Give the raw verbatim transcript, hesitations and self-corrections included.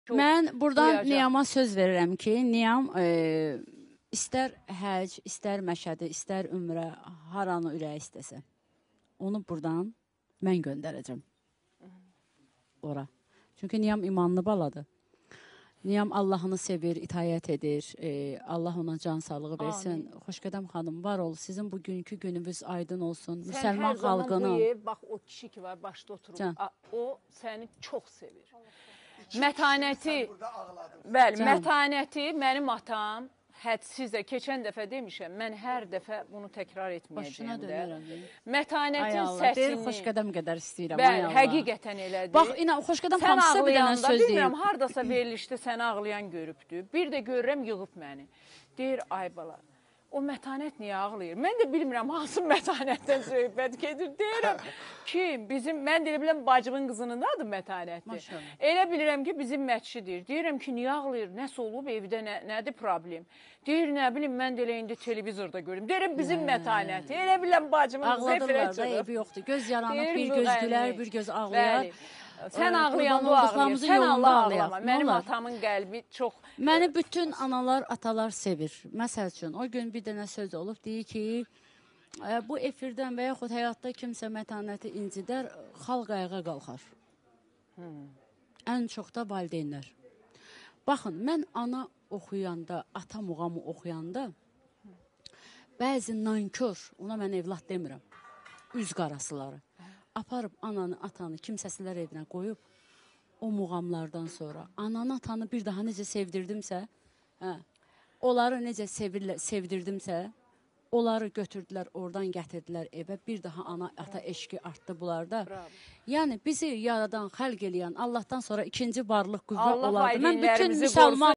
Mən buradan duyacaq. Niyama söz verirəm ki, Niyam e, istər həc, istər məşədi, istər ümrə, haranı ürəyi istəsə, onu buradan mən göndərəcəm ora. Çünki Niyam imanlı baladır. Niyam Allahını sevir, itayət edir. E, Allah ona can sağlığı versin. Xoşqədəm xanım, var ol. Sizin bugünkü gününüz aydın olsun. Sən Müsəlman hər zaman xalqının. bu ev, bax o kişi ki var, başda oturub, Can. a- o səni çox sevir. Mətanəti, bəli, Can. mətanəti mənim atam hədsizə, keçən dəfə demişəm, mən hər dəfə bunu təkrar Başına etməyəcəyim də. dönürəm. Ay Mətanətin Allah, deyir, səsini, xoşqədəm qədər istəyirəm. Ay bəli, Allah. həqiqətən elədir. Bax, inan, xoşqədəm Sən xanım sizə bir dənə ağlayanda, söz deyim. bilmirəm, haradasa verilişdə səni ağlayan görübdür. Bir də görürəm, yığıb məni. Deyir, ay bala, o mətanət niyə ağlayır? Mən də bilmirəm, hansı mətanətdən söhbət gedir. Deyirəm, kim? Bizim, mən deyə biləm, bacımın qızının adı Mətanətdir. Maşallah. Elə bilirəm ki, bizim mətçidir. Deyirəm ki, niyə ağlayır? Nəsə olub, evdə nə, nədir problem? Deyir, nə bilim, mən də elə indi televizorda görürüm. Deyirəm, bizim Mətanəti. Elə biləm, bacımın qızı efirə Ağladırlar da, çıxıb. evi yoxdur. Göz yaranıb, Deyir, bir bu göz qəlbi. gülər, bir göz ağlayar. Bəli. Sən Ee, ağlayanda qurban o ağlayır. olduqlarımızın Sən yolunda Allah ağlayaq. ağlama. Mənim Vallahi. atamın qəlbi çox... Məni bütün analar, atalar sevir. Məsəl üçün, o gün bir dənə söz olub, deyir ki, e, bu efirdən və yaxud həyatda kimsə mətanəti incidər, xalq ayağa qalxar. Hmm. Ən çox da valideynlər. Baxın, mən ana oxuyanda, ata muğamı oxuyanda, bəzi nankör, ona mən evlad demirəm, üz qarasıları, aparıb ananı, atanı kimsəsilər evinə qoyub, o muğamlardan sonra ananı, atanı bir daha necə sevdirdimsə, hə, onları necə sevirlə, sevdirdimsə, onları götürdülər, oradan gətirdilər evə, bir daha ana, ata eşqi artdı bunlarda. Bravo. Yəni bizi yaradan, xəlq eləyən Allahdan sonra ikinci varlıq qüvvə Allah olardı. Mən bütün valideynlərimizi müsəlman